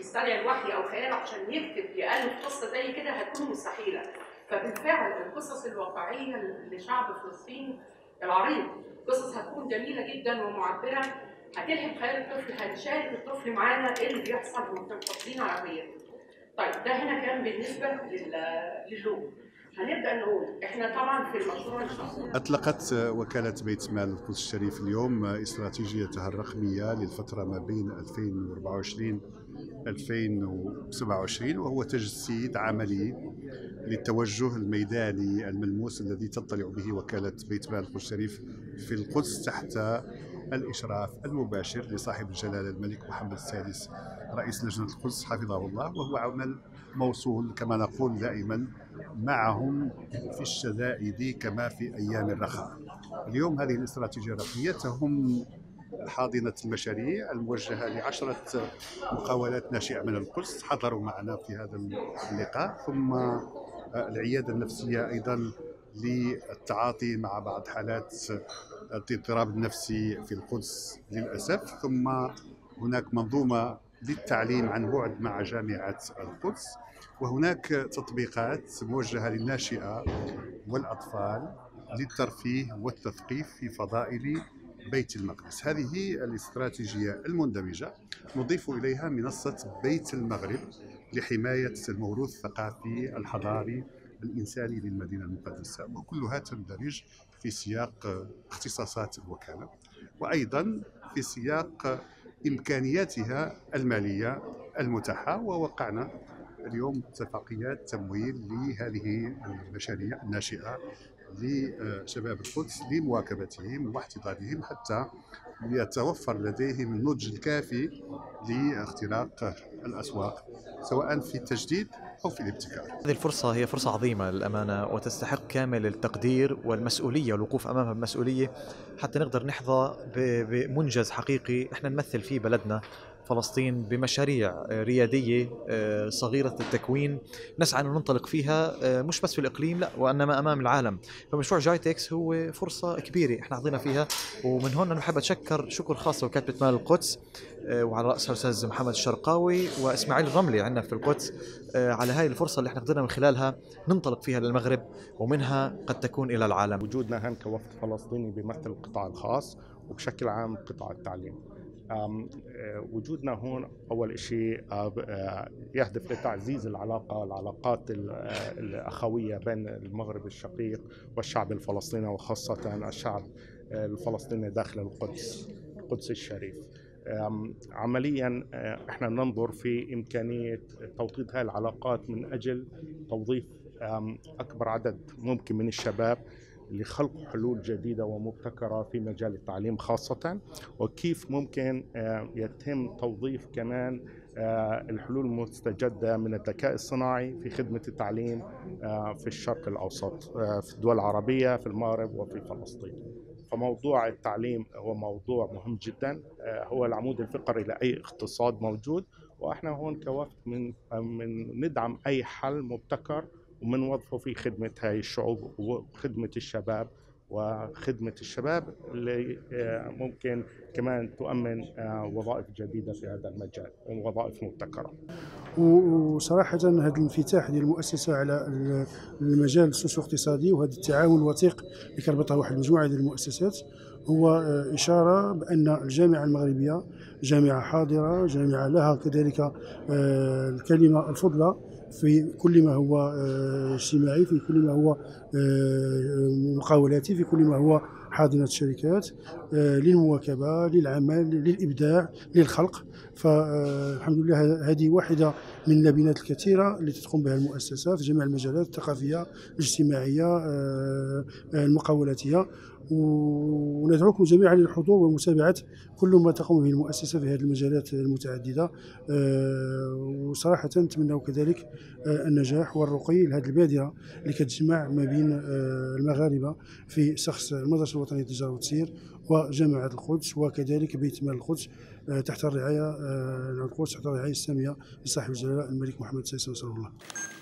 يستدعي الوحي او خياله عشان يكتب يالف قصه زي كده هتكون مستحيله. فبالفعل القصص الواقعيه لشعب فلسطين العريق قصص هتكون جميله جدا ومعبره، هتلهم خيال الطفل، هنشارك الطفل معانا ايه اللي بيحصل ومحافظين على هويته. طيب ده هنا كان بالنسبه للون. هنبدا نقول احنا طبعا في المشروع أطلقت وكالة بيت مال القدس الشريف اليوم استراتيجيتها الرقمية للفترة ما بين 2024 2027، وهو تجسيد عملي للتوجه الميداني الملموس الذي تطلع به وكالة بيت مال القدس الشريف في القدس تحت الإشراف المباشر لصاحب الجلالة الملك محمد السادس رئيس لجنة القدس حفظه الله، وهو عمل موصول كما نقول دائما معهم في الشدائد كما في أيام الرخاء. اليوم هذه الاستراتيجية الرقمية تهم حاضنة المشاريع الموجهة ل10 مقاولات ناشئة من القدس حضروا معنا في هذا اللقاء، ثم العيادة النفسية أيضا للتعاطي مع بعض حالات الاضطراب النفسي في القدس للأسف، ثم هناك منظومة للتعليم عن بعد مع جامعة القدس، وهناك تطبيقات موجهة للناشئة والأطفال للترفيه والتثقيف في فضائل بيت المقدس. هذه الاستراتيجية المندمجة نضيف إليها منصة بيت المغرب لحماية الموروث الثقافي الحضاري الإنساني للمدينة المقدسة، وكلها تندرج في سياق اختصاصات الوكالة وأيضا في سياق إمكانياتها المالية المتاحة. ووقعنا اليوم اتفاقيات تمويل لهذه المشاريع الناشئة لشباب القدس لمواكبتهم واحتضانهم حتى يتوفر لديهم النضج الكافي لاختراق الأسواق سواء في التجديد أو في الابتكار. هذه الفرصة هي فرصة عظيمة للأمانة وتستحق كامل التقدير والمسؤولية والوقوف أمامها بمسؤولية حتى نقدر نحظى بمنجز حقيقي احنا نمثل فيه بلدنا فلسطين بمشاريع ريادية صغيرة التكوين نسعى أن ننطلق فيها مش بس في الإقليم لا وإنما أمام العالم. فمشروع جايتكس هو فرصة كبيرة احنا حظينا فيها، ومن هون أنا بحب أتشكر شكر خاص لوكالة بيت مال القدس وعلى رأسها الأستاذ محمد الشرقاوي وإسماعيل الرملي عندنا في القدس على هاي الفرصة اللي احنا قدرنا من خلالها ننطلق فيها للمغرب ومنها قد تكون إلى العالم. وجودنا هون كوفد فلسطيني بيمثل القطاع الخاص وبشكل عام قطاع التعليم. وجودنا هون أول شيء يهدف لتعزيز العلاقات الأخوية بين المغرب الشقيق والشعب الفلسطيني وخاصة الشعب الفلسطيني داخل القدس الشريف. عمليا احنا ننظر في إمكانية توطيد هذه العلاقات من أجل توظيف أكبر عدد ممكن من الشباب لخلق حلول جديدة ومبتكرة في مجال التعليم خاصة، وكيف ممكن يتم توظيف كمان الحلول المستجدة من الذكاء الصناعي في خدمة التعليم في الشرق الأوسط في الدول العربية في المغرب وفي فلسطين. فموضوع التعليم هو موضوع مهم جدا، هو العمود الفقري لأي اقتصاد موجود، وإحنا هون كوفد من ندعم أي حل مبتكر ومنوظفه في خدمة هاي الشعوب وخدمة الشباب اللي ممكن كمان تؤمن وظائف جديدة في هذا المجال ووظائف مبتكرة. وصراحة هذا الانفتاح ديال المؤسسة على المجال السوسيو اقتصادي وهذا التعاون الوثيق اللي كربطها واحد المجموعة ديال المؤسسات هو إشارة بأن الجامعة المغربية جامعة حاضرة، جامعة لها كذلك الكلمة الفضلى في كل ما هو اجتماعي، في كل ما هو مقاولاتي، في كل ما هو حاضنة شركات للمواكبة للعمل للإبداع للخلق. فالحمد لله هذه واحدة من اللبنات الكثيرة التي تقوم بها المؤسسة في جميع المجالات الثقافية الاجتماعية المقاولاتية، وندعوكم جميعا للحضور ومتابعة كل ما تقوم به المؤسسة في هذه المجالات المتعددة. وصراحة نتمنى كذلك النجاح والرقي لهذه البادرة اللي كتجمع ما بين المغاربة في شخص المدرسة الوطنية للتجارة والتسيير وجامعة القدس وكذلك بيت مال القدس تحت الرعاية السامية لصاحب الجلالة الملك محمد السادس نصر الله.